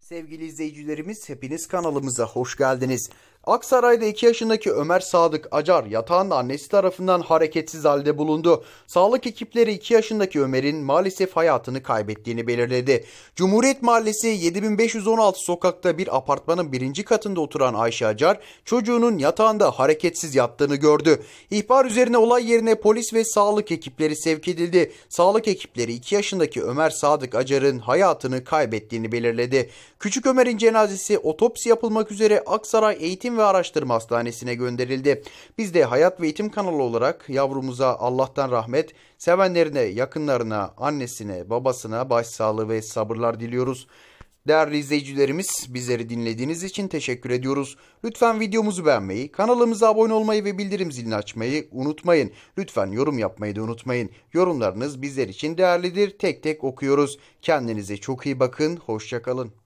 Sevgili izleyicilerimiz, hepiniz kanalımıza hoş geldiniz. Aksaray'da 2 yaşındaki Ömer Sadık Acar yatağında annesi tarafından hareketsiz halde bulundu. Sağlık ekipleri 2 yaşındaki Ömer'in maalesef hayatını kaybettiğini belirledi. Cumhuriyet Mahallesi 7516 sokakta bir apartmanın 1. katında oturan Ayşe Acar çocuğunun yatağında hareketsiz yattığını gördü. İhbar üzerine olay yerine polis ve sağlık ekipleri sevk edildi. Sağlık ekipleri 2 yaşındaki Ömer Sadık Acar'ın hayatını kaybettiğini belirledi. Küçük Ömer'in cenazesi otopsi yapılmak üzere Aksaray Eğitim ve Araştırma Hastanesi'ne gönderildi. Biz de Hayat ve Eğitim kanalı olarak yavrumuza Allah'tan rahmet, sevenlerine, yakınlarına, annesine, babasına başsağlığı ve sabırlar diliyoruz. Değerli izleyicilerimiz, bizleri dinlediğiniz için teşekkür ediyoruz. Lütfen videomuzu beğenmeyi, kanalımıza abone olmayı ve bildirim zilini açmayı unutmayın. Lütfen yorum yapmayı da unutmayın. Yorumlarınız bizler için değerlidir. Tek tek okuyoruz. Kendinize çok iyi bakın. Hoşça kalın.